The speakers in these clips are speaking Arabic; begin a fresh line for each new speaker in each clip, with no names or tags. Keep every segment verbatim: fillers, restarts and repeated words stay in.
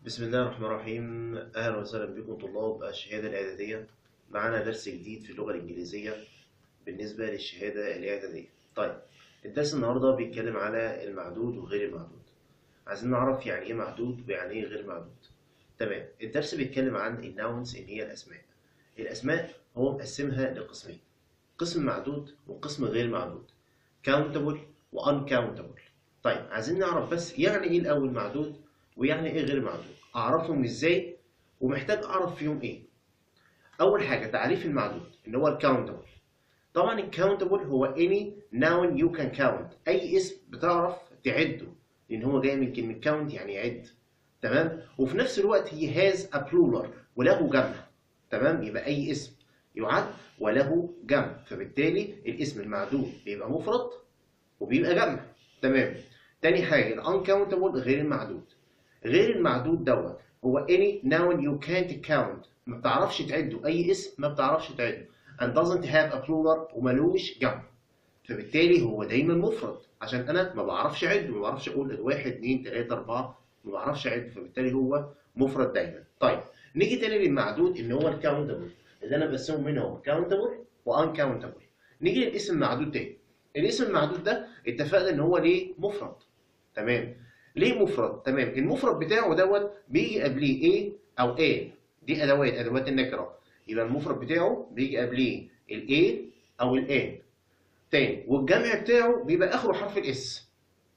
بسم الله الرحمن الرحيم. أهلا وسهلا بكم طلاب الشهادة الإعدادية. معانا درس جديد في اللغة الإنجليزية بالنسبة للشهادة الإعدادية. طيب، الدرس النهاردة بيتكلم على المعدود وغير المعدود. عايزين نعرف يعني إيه معدود ويعني إيه غير معدود. تمام، الدرس بيتكلم عن الناونز اللي هي الأسماء. الأسماء هو مقسمها لقسمين: قسم معدود وقسم غير معدود، countable و uncountable. طيب، عايزين نعرف بس يعني إيه الأول معدود ويعني إيه غير معدود، أعرفهم إزاي ومحتاج أعرف فيهم إيه. أول حاجة تعريف المعدود إن هو الكاونتبل. طبعا الكاونتبل هو any noun you can count، أي اسم بتعرف تعده، لأن هو جاي من كلمة count يعني يعد. تمام، وفي نفس الوقت he has a plural وله جمع. تمام، يبقى أي اسم يعد وله جمع، فبالتالي الاسم المعدود بيبقى مفرد وبيبقى جمع. تمام. تاني حاجة ال uncountable غير المعدود. غير المعدود دوت هو any noun you can't count، ما بتعرفش تعده، أي اسم ما بتعرفش تعده and doesn't have a plural وملوش جمع، فبالتالي هو دايما مفرد عشان أنا ما بعرفش أعده، ما بعرفش أقول واحد اتنين تلاتة أربعة، ما بعرفش أعده، فبالتالي هو مفرد دايما. طيب، نيجي تاني للمعدود اللي هو الكاونتبل، اللي أنا بقسمه منهم countable و uncountable. نيجي للاسم المعدود تاني. الاسم المعدود ده اتفقنا إن هو ليه مفرد. تمام. ليه مفرد؟ تمام، المفرد بتاعه دوت بيجي قبليه ايه او ايه، دي ادوات ادوات النكره، يبقى المفرد بتاعه بيجي قبليه الايه او الان. تاني، والجمع بتاعه بيبقى اخره حرف الاس،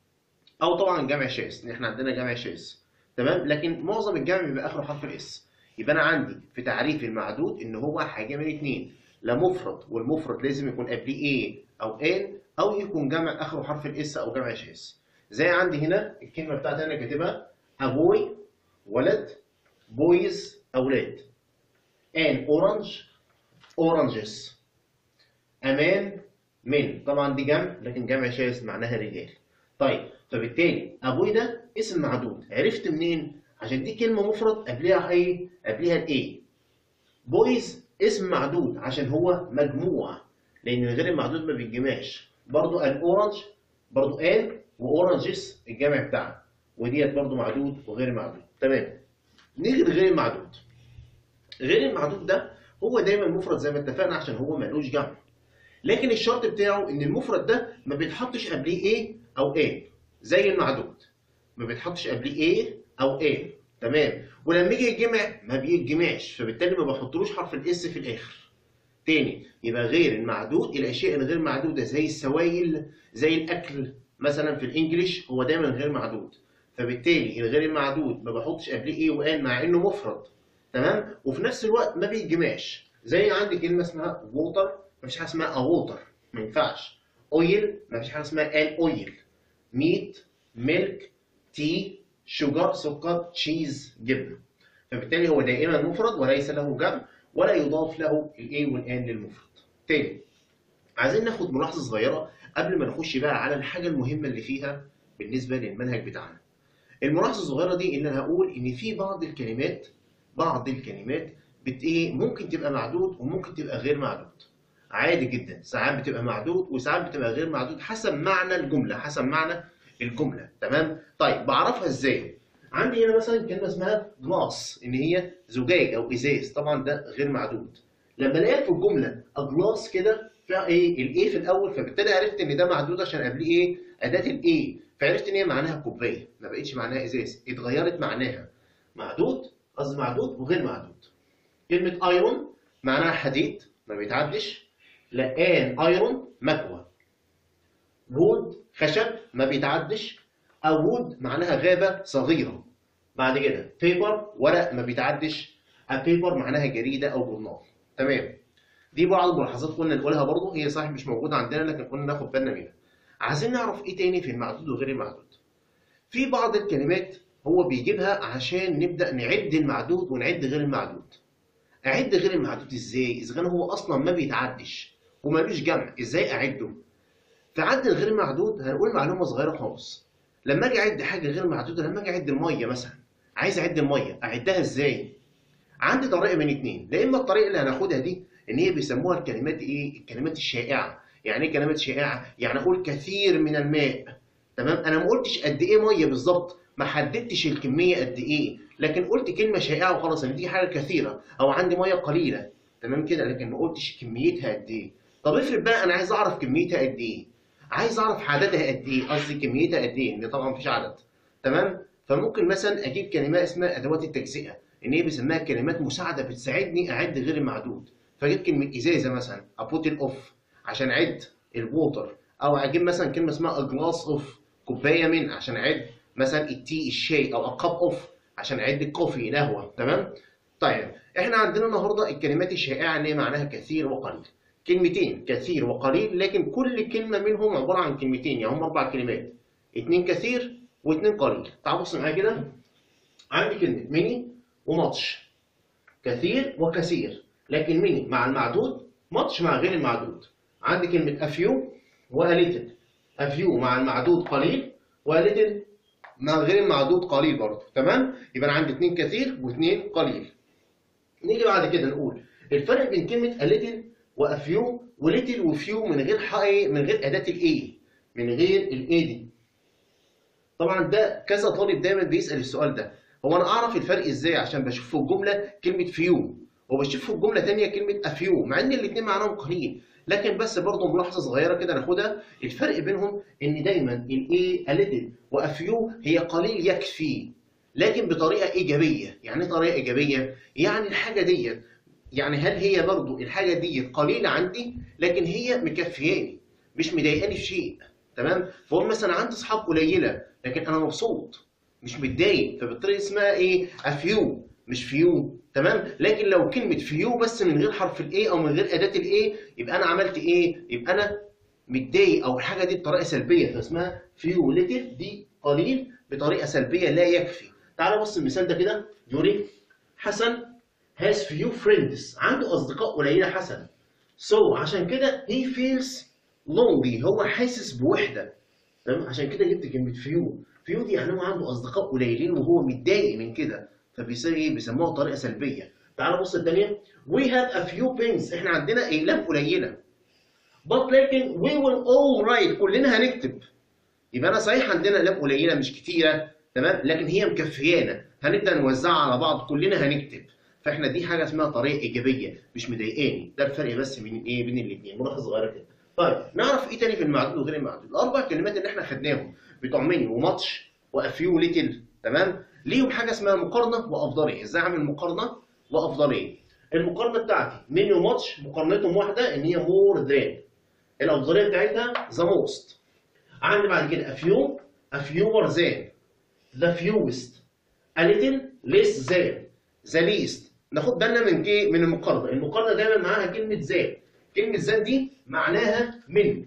او طبعا جمع شاذ، ان احنا عندنا جمع شاذ. تمام، لكن معظم الجمع بيبقى اخره حرف الاس. يبقى انا عندي في تعريف المعدود ان هو حاجه من اتنين: لا مفرد، والمفرد لازم يكون قبليه ايه او ان، او يكون جمع اخره حرف الاس او جمع شاذ. زي عندي هنا الكلمه بتاعتي انا كاتبها ابوي ولد، بويز اولاد، ان اورنج اورنجز، امان من. طبعا دي جمع لكن جمع شاذ معناها رجال. طيب، فبالتالي ابوي ده اسم معدود. عرفت منين؟ عشان دي كلمه مفرد قبلها ايه؟ قبلها الايه. بويز اسم معدود عشان هو مجموع، لان غير المعدود ما بيتجمعش. برضو الاورنج برضو ان، واورنجز الجمع بتاعها، وديت برضو معدود وغير معدود. تمام. نيجي لغير المعدود. غير المعدود ده هو دايما مفرد زي ما اتفقنا عشان هو ملوش جمع، لكن الشرط بتاعه ان المفرد ده ما بيتحطش قبليه ايه او ايه، زي المعدود ما بيتحطش قبليه ايه او ايه. تمام، ولما يجي يتجمع ما بيتجمعش، فبالتالي ما بحطلوش حرف الاس في الاخر. تاني، يبقى غير المعدود الاشياء الغير معدوده زي السوائل، زي الاكل مثلا في الانجليش هو دايما غير معدود، فبالتالي الغير المعدود ما بحطش قبليه ايه وان مع انه مفرد. تمام، وفي نفس الوقت ما بيتجمعش. زي عندي كلمه اسمها ووتر، مفيش حاجه اسمها ا ووتر، ما ينفعش. اويل، مفيش حاجه اسمها ان اويل. ميت، ميلك، تي، شوجر سكر، تشيز جبنه، فبالتالي هو دائما مفرد وليس له جمع ولا يضاف له الاي والان للمفرد. تاني، عايزين ناخد ملاحظه صغيره قبل ما نخش بقى على الحاجه المهمه اللي فيها بالنسبه للمنهج بتاعنا. الملاحظه الصغيره دي ان انا هقول ان في بعض الكلمات بعض الكلمات بت ايه ممكن تبقى معدود وممكن تبقى غير معدود. عادي جدا، ساعات بتبقى معدود وساعات بتبقى غير معدود حسب معنى الجمله، حسب معنى الجمله. تمام. طيب، بعرفها ازاي؟ عندي هنا مثلا كلمه اسمها جلاس، ان هي زجاج او ازاز، طبعا ده غير معدود. لما الاقيها في الجمله اجلاس كده فيها ايه الايه في الاول، فبالتالي عرفت ان ده معدود عشان قبليه ايه اداه الايه، فعرفت ان هي معناها كوبايه، ما بقتش معناها ازاز، اتغيرت معناها. معدود، قصدي معدود وغير معدود. كلمه ايرون معناها حديد ما بيتعدش، لقان ايرون مكوى. وود خشب ما بيتعدش، او وود معناها غابه صغيره. بعد كده بيبر ورق ما بيتعدش، بيبر معناها جريده او جورنال. تمام. دي بعض الملاحظات كنا نقولها برضه، هي صحيح مش موجوده عندنا لكن كنا ناخد بالنا منها. عايزين نعرف ايه تاني في المعدود وغير المعدود. في بعض الكلمات هو بيجيبها عشان نبدا نعد المعدود ونعد غير المعدود. اعد غير المعدود ازاي اذا كان هو اصلا ما بيتعدش ومالوش جمع؟ ازاي اعده؟ في عد الغير معدود هنقول معلومه صغيره خالص. لما اجي اعد حاجه غير معدوده، لما اجي اعد الميه مثلا، عايز اعد الميه اعدها ازاي؟ عندي طريقه من اتنين. لا اما الطريقه اللي هناخدها دي ان هي بيسموها الكلمات ايه الكلمات الشائعه. يعني ايه كلمات شائعه؟ يعني اقول كثير من الماء. تمام، انا ما قلتش قد ايه ميه بالظبط، ما حددتش الكميه قد ايه، لكن قلت كلمه شائعه وخلاص ان دي حاجه كثيره او عندي ميه قليله، تمام كده، لكن ما قلتش كميتها قد ايه. طب افرض بقى انا عايز اعرف كميتها قد ايه، عايز اعرف عددها قد ايه، قصدي كميتها قد ايه، ان طبعا مفيش عدد، تمام. فممكن مثلا اجيب كلمه اسمها ادوات التجزئه، ان هي بيسميها كلمات مساعده بتساعدني اعد غير المعدود. فاجيب كلمه ازازه مثلا ابوتل اوف عشان اعد الووتر، او اجيب مثلا كلمه اسمها جلاس اوف كوبايه من عشان اعد مثلا التي الشاي، او ا كاب اوف عشان اعد الكوفي القهوه، تمام. طيب احنا عندنا النهارده الكلمات الشائعه اللي هي معناها كثير وقليل، كلمتين كثير وقليل، لكن كل كلمه منهم عباره عن كلمتين، يعني هم اربع كلمات، اتنين كثير واتنين قليل. تعال بص معايا كده، عندي كلمه ميني وماتش، كثير وكثير، لكن ميني مع المعدود، ماتش مع غير المعدود. عندي كلمه افيو واليتل، افيو مع المعدود قليل، واليتل مع غير المعدود قليل برضه، تمام. يبقى انا عندي اتنين كثير واتنين قليل. نيجي بعد كده نقول الفرق بين كلمه اليتل وافيو وليتل وفيو من غير حق، من غير اداه الاي، من غير الاي دي. طبعا ده كذا طالب دايما بيسال السؤال ده، هو انا اعرف الفرق ازاي؟ عشان بشوف في الجمله كلمه فيو وبشوف في الجمله ثانيه كلمه افيو، مع ان الاثنين معناهم قليل، لكن بس برضه ملاحظه صغيره كده ناخدها، الفرق بينهم ان دايما الايه اليتل وافيو هي قليل يكفي، لكن بطريقه ايجابيه. يعني ايه طريقه ايجابيه؟ يعني الحاجه ديت، يعني هل هي برضو الحاجه دي قليله عندي لكن هي مكفياني، مش مضايقاني في شيء، تمام. فهو مثلا عندي اصحاب قليله لكن انا مبسوط مش متضايق، فبالتالي اسمها ايه؟ افيو مش فيو، تمام. لكن لو كلمه فيو بس من غير حرف الاي او من غير اداه الاي، يبقى انا عملت ايه؟ يبقى انا متضايق، او الحاجه دي بطريقه سلبيه، فاسمها فيو ليتل، دي قليل بطريقه سلبيه لا يكفي. تعال بص المثال ده كده، يوري حسن has few friends، عنده أصدقاء قليلة حسن. so عشان كده he feels lonely، هو حاسس بوحدة، تمام. عشان كده جبت كلمة few، few دي يعني هو عنده أصدقاء قليلين وهو متضايق من كده، فبيصير إيه؟ بيسموها طريقة سلبية. تعال بص الثانية، we have a few pens، إحنا عندنا أقلام قليلة. but لكن we will all write، كلنا هنكتب. يبقى أنا صحيح عندنا أقلام قليلة مش كتيرة، تمام، لكن هي مكفيانا، هنبدأ نوزعها على بعض، كلنا هنكتب. فاحنا دي حاجه اسمها طريقه ايجابيه مش مضايقاني، ده الفرق بس بين ايه؟ بين الاثنين، ملاحظه صغيره كده. طيب نعرف ايه تاني في المعدود وغير المعدود؟ الاربع كلمات اللي احنا خدناهم بتوع ميني وماتش وافيو وليتل، تمام، ليهم حاجه اسمها مقارنه وافضليه. ازاي اعمل مقارنه وافضليه؟ المقارنه بتاعتي ميني وماتش مقارنتهم واحده، ان هي مور ذان، الافضليه بتاعتها ذا موست. عندي بعد كده افيو افيور ذان، ذا فيوست، a little less than، ذا ليست. ناخد بالنا من ايه؟ من المقارنه، المقارنه دايما معاها كلمه ذان، كلمه ذان دي معناها من،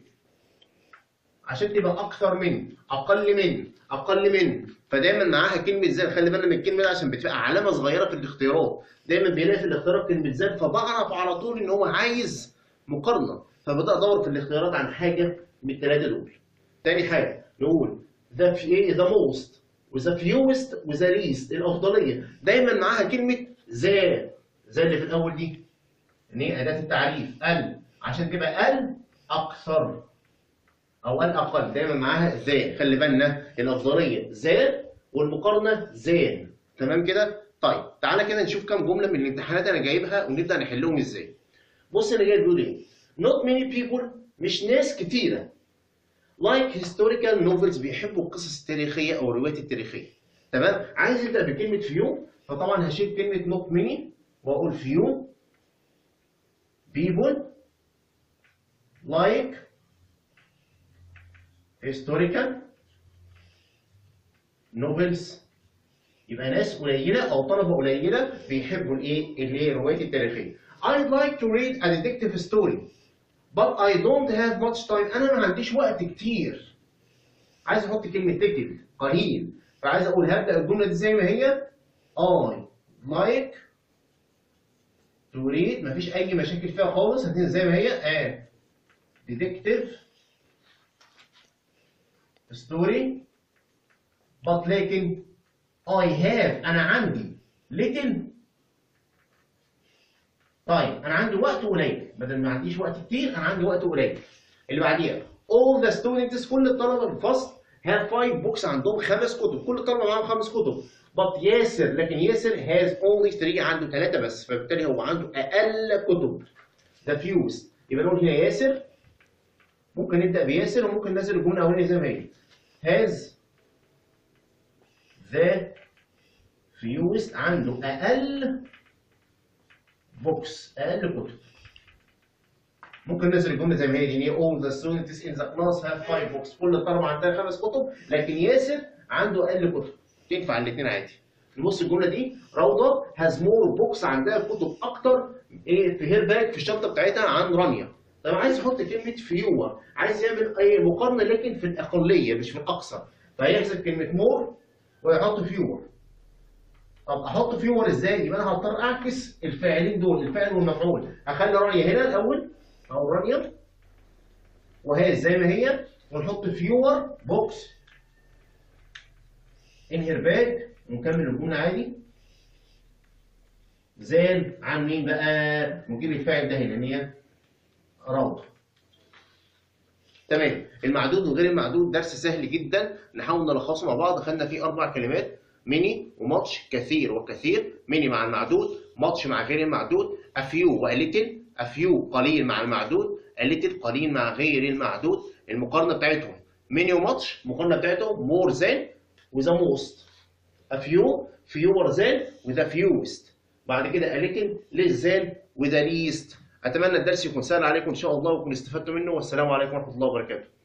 عشان تبقى اكثر من، اقل من، اقل من، فدايما معاها كلمه ذان. خلي بالنا من الكلمه دي عشان بتبقى علامه صغيره في الاختيارات، دايما بيلاقي في الاختيارات كلمه ذان، فبعرف على طول ان هو عايز مقارنه، فببدا ادور في الاختيارات عن حاجه من الثلاثه دول. تاني حاجه نقول ذا ايه؟ ذا موست وذا فيوست وذا ليست، الافضليه دايما معاها كلمه ذا، ذا اللي في الاول دي ان هي اداه التعريف، ال، عشان تبقى ال اكثر او ال اقل، دايما معاها ذا. خلي بالنا الافضليه ذا والمقارنه ذان، تمام كده. طيب تعالى كده نشوف كام جمله من الامتحانات انا جايبها ونبدا نحلهم ازاي. بص انا جاي بيقول ايه؟ not many people، مش ناس كتيره، like historical novels، بيحبوا القصص التاريخيه او الروايات التاريخيه، تمام. عايز ابدا بكلمه فيو، فطبعا هشيل كلمه not many واقول few people like historical novels، يبقى ناس قليله او طلبه قليله بيحبوا الايه؟ اللي هي الروايات التاريخيه. I'd like to read a detective story but I don't have much time، انا ما عنديش وقت كتير. عايز احط كلمه little قليل، فعايز اقول هبدا الجمله دي زي ما هي، I like to read، مفيش اي مشاكل فيها خالص، هتنزل زي ما هي a detective story but لكن I have، انا عندي little، طيب انا عندي وقت قليل، بدل ما عنديش وقت كتير انا عندي وقت قليل. اللي بعديها all the students، كل الطلبه في الفصل have five books عندهم خمس كتب، كل طلبة معاهم خمس كتب. but ياسر، لكن ياسر has only three عنده ثلاثة بس، فبالتالي هو عنده أقل كتب. the fewest. يبقى نقول هنا ياسر، ممكن نبدأ بياسر وممكن ننزل الجملة الأولانية زي ما هي. has the fewest عنده أقل books، أقل كتب. ممكن ننزل الجمله زي ما هي دي، all the students in the class have five books، كل الطلبه عندها خمس كتب، لكن ياسر عنده اقل كتب. تنفع الاثنين عادي. نبص الجمله دي، روضه has more books عندها كتب اكتر ايه في هير باك في الشنطه بتاعتها عن رانيا. طب عايز يحط كلمه فيور، عايز يعمل اي مقارنه لكن في الاقليه مش في الاكثر، فهيحذف كلمه مور ويحط فيور. طب احط فيور ازاي؟ يبقى انا هضطر اعكس الفاعلين دول، الفاعل والمفعول. اخلي رانيا هنا الاول أو رانيا وهي زي ما هي، ونحط فيور بوكس ان هير باج ونكمل الجملة عادي. زال عن مين بقى؟ ونجيب الفاعل ده هنا، هي روضة. تمام. المعدود وغير المعدود درس سهل جدا، نحاول نلخصه مع بعض. خدنا فيه أربع كلمات: ميني وماتش، كثير وكثير. ميني مع المعدود، ماتش مع غير المعدود، أفيو وأليتل. أفيو قليل مع المعدود، أليتل قليل مع غير المعدود. المقارنة بتاعتهم ميني وماتش، المقارنة بتاعتهم مور ذان وذا موست. أفيو فيور ذان وذا فيوست. بعد كده أليتل ليس ذان وذا ليست. أتمنى الدرس يكون سهل عليكم إن شاء الله وتكونوا استفدتوا منه، والسلام عليكم ورحمة الله وبركاته.